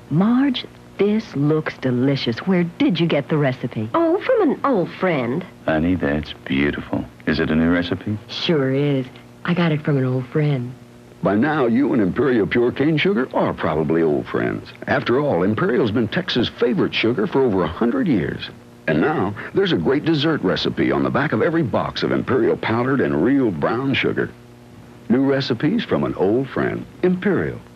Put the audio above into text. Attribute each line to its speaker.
Speaker 1: Marge, this looks delicious. Where did you get the recipe?
Speaker 2: Oh, from an old friend.
Speaker 3: Honey, that's beautiful. Is it a new recipe?
Speaker 1: Sure is. I got it from an old friend.
Speaker 4: By now, you and Imperial Pure Cane Sugar are probably old friends. After all, Imperial's been Texas' favorite sugar for over 100 years. And now, there's a great dessert recipe on the back of every box of Imperial powdered and real brown sugar. New recipes from an old friend, Imperial.